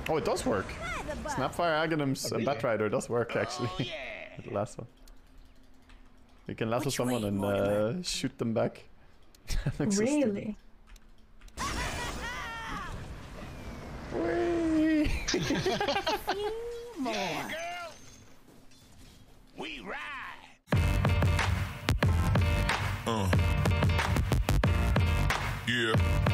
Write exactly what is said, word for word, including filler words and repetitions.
Oh, it does work. Snapfire Aghs uh, Batrider does work actually. Oh, yeah. With lasso. You can lasso Which someone way, and uh, shoot them back. Really? Yeah, girl. We ride. Uh. Yeah.